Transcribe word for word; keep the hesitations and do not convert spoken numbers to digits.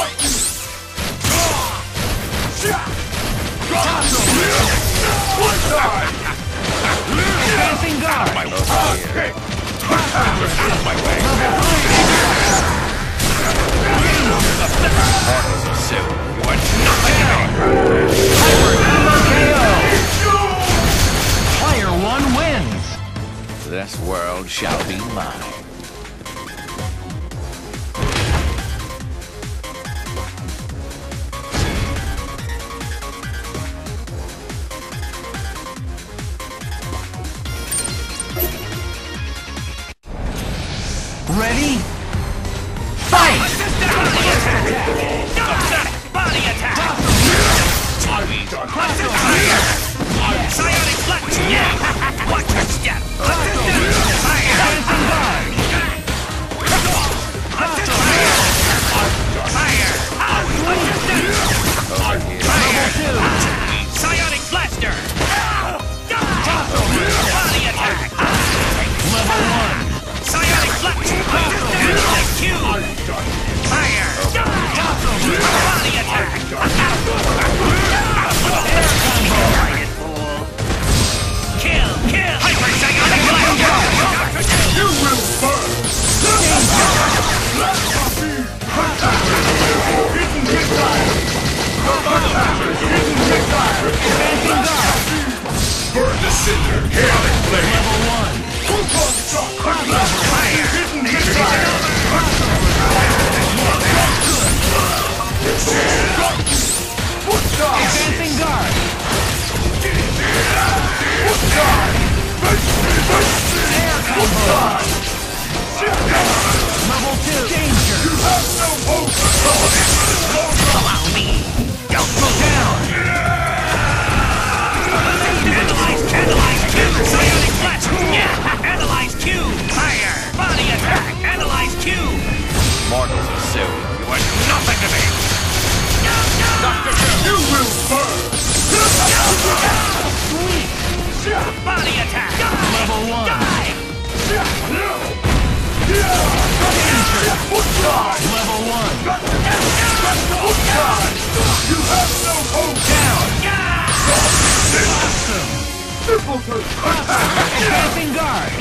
Advancing guard! My way. My way. Mortals of Sue, you are nothing to me! Hyper Combo K O! Player one wins! This world shall be mine. Ready? Fight! Body attack! Psionic flex! Yeah! Watch your step! Fire! Dancing guard! Fire! Watch your step! Fire! Psionic blaster! Body attack! Level one! Psionic flex! Q! Fire! Body attack! Kill! Kill! Hyper psionic blaster! You will burn! Hidden missile! Hidden missile! Advancing guard! Burn the cinder! Chaotic flame! Level one! Pulse shock! Fire! Hidden missile! Foot charge! Advancing guard! Foot charge! Air Foot combo! charge! Level two! Danger! You have no hope! Allow me! Go down! Analyze! Analyze Q! Psionic flash! Yeah! Analyze Q! Fire! Body attack! Analyze Q! Mortals of Sue, you are nothing to me! Doctor Doom! You will burn! Sweet! Body attack! Level one! Die! Foot charge! Level one! Foot charge! You have no hope! Down! Yeah! Awesome! Triple attack! Advancing guard!